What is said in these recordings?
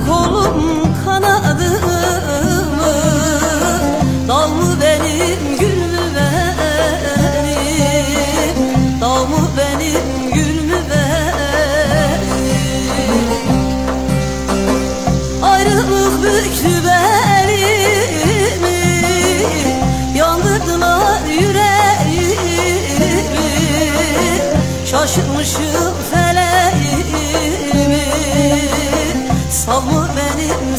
kolum kanadımı, dal mı benim gül mü benim, dal mı benim gül mü benim. Ayrılık büktü belimi, yandırdılar yüreğimi, şaşırmışım feleğimi, sal mı benim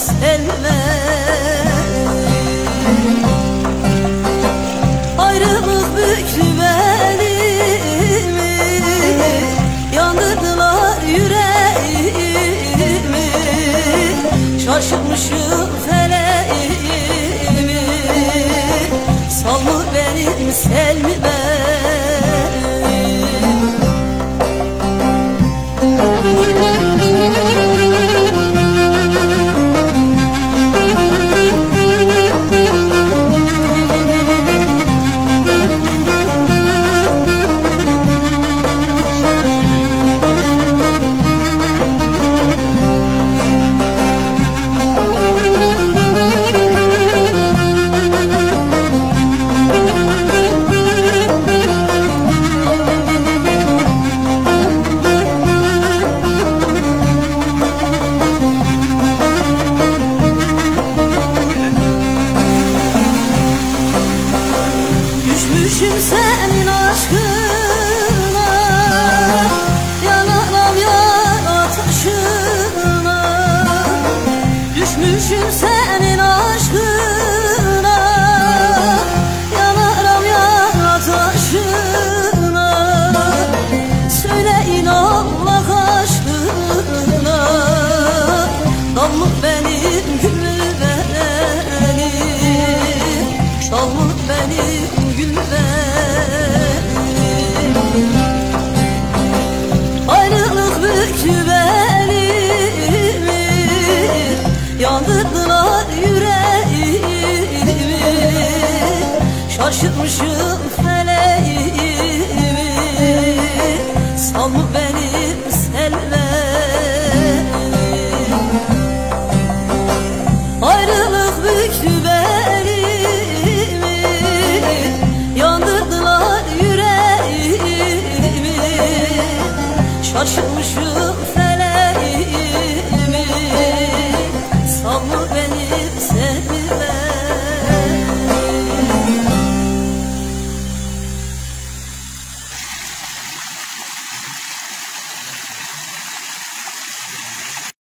sevmem. Ayrılık büktü belimi, yandırdılar yüreğimi, şaşırmışım feleğimi, sal mı benim sevmem. Düşmüşüm senin aşkına, yanarım yar ateşine. Düşmüşüm senin aşkına, yanarım yar ateşine. Söyleyin Allah aşkına, dal mı benim gülüm